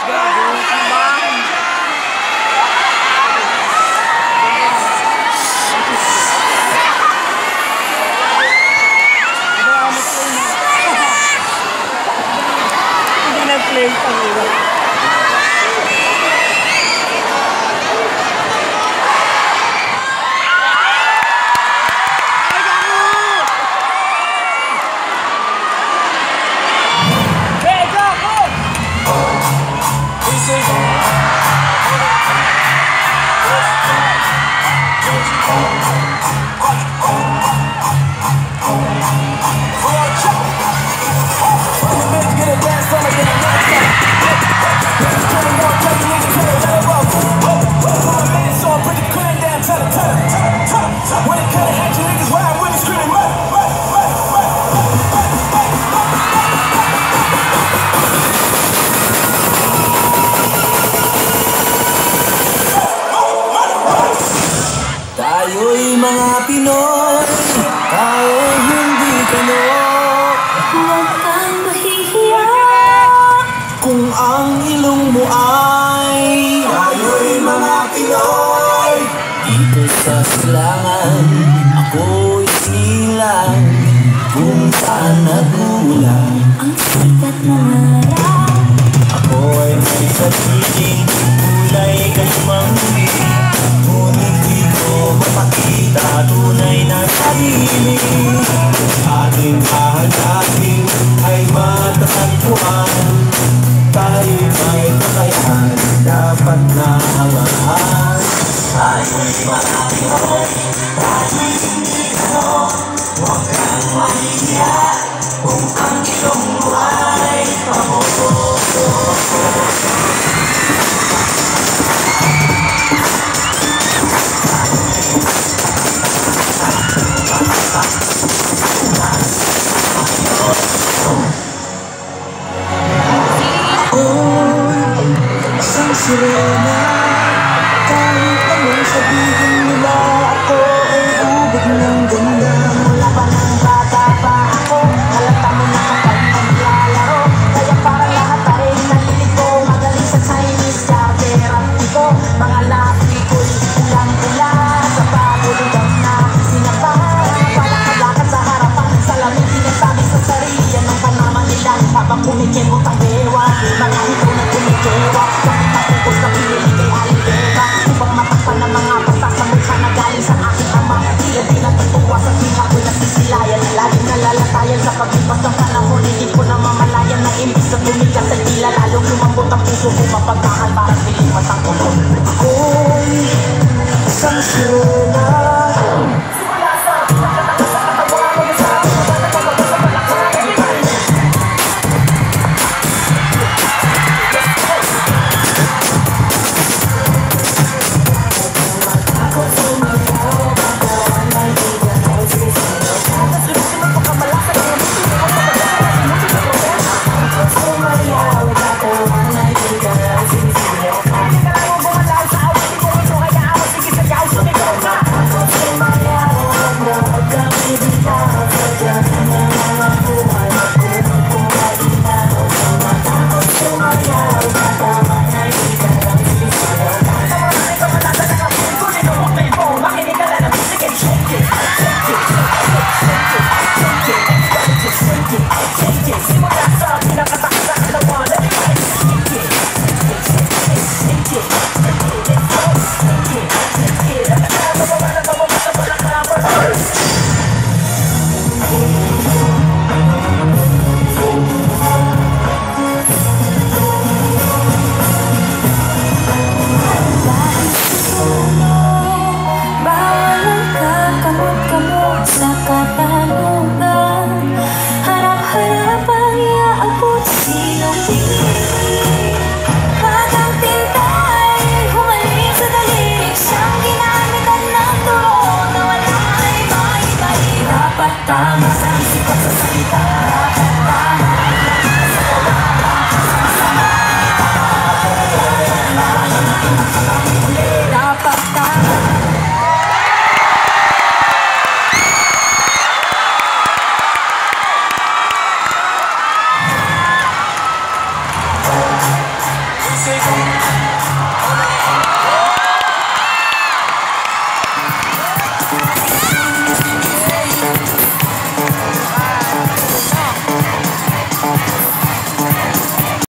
Tayo'y mga Pinoy, tayo'y hindi kano. Huwag kang mahihiya kung ang ilong mo ay tayo'y mga Pinoy. Dito sa silangan, ako'y sinilang kung saan nagmulang ang sikat ng araw. Ako'y may sabihin, kulay kasmanggi, ngunit di ko mapakita tunay na sarili. Ating hahanapin ay matatagpuan, tayo'y may kakayahan, dapat na hangaan. Tayo'y mga Pinoy, tayo'y hindi kano. Huwag kang mahihiya kung ang ilong mo ay pamoto. Isang sirena, kahit anong sabihin nila, ako ay ubod ng ganda. Mula pa ng bata pa ako, halata mo na kapag maglalaro. Kaya para lahat ay nalilito, magaling sa Chinese karate ko. Mga lapi ko'y ulang-ula, sa pabulugan na sinapara. Palakad-lakad sa harapan, salamin sinasabi sa sarili, yan ang panaman nila. Habang kumikimot ang dewa, mga ito na kumikewa. Bakit natukos na pinili kay Alibeba? Upang matakpan ng mga basta sa mukha na galing sa aking ama. Tila di natutuwa sa tinga ko'y nasisilayan. Laging nalalatayan sa paglipas ng panahon. Hindi ko na mamalayan na imbis na tumigas ay tila lalong lumambot ang puso ko. Mapagdahan para pilipat ang kulong. Ako'y isang sirena, Ay